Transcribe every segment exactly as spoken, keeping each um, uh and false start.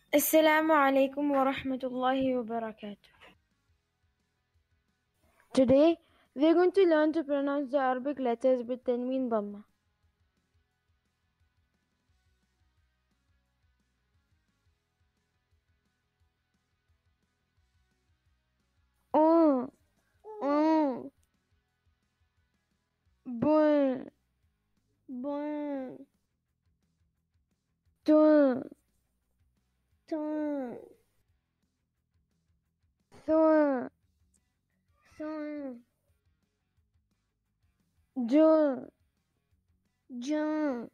السلام عليكم ورحمة الله وبركاته. Today we're going to learn to pronounce the Arabic letters with tanween dhamma. O, O, B, B, T, T, Th, Th, J, J,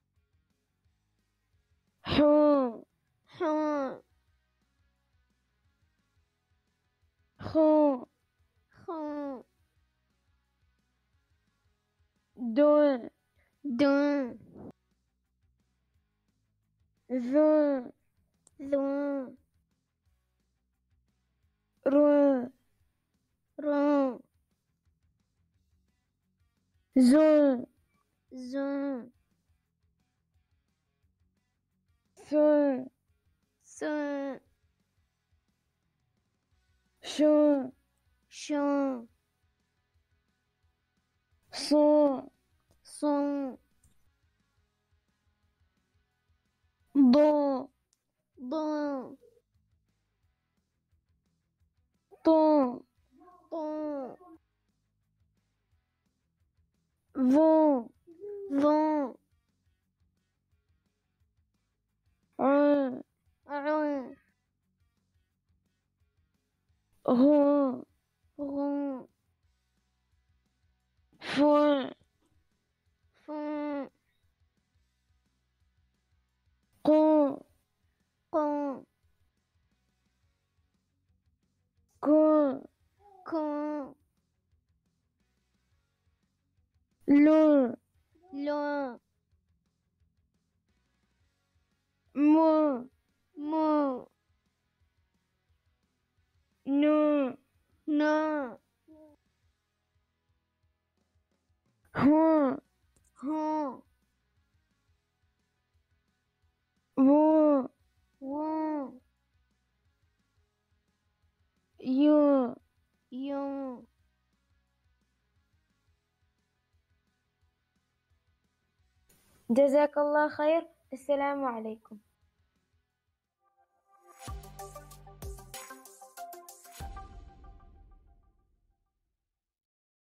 H, H, X, X, D, D, ذ ذ ر ر ز ز ث ث ش ش ص ص ض ض ط ط ظ ظ ع ع غ غ ف ف ق ق ك ك ل ل م م ن ن ه ه و و ي ي جزاك الله خير. السلام عليكم.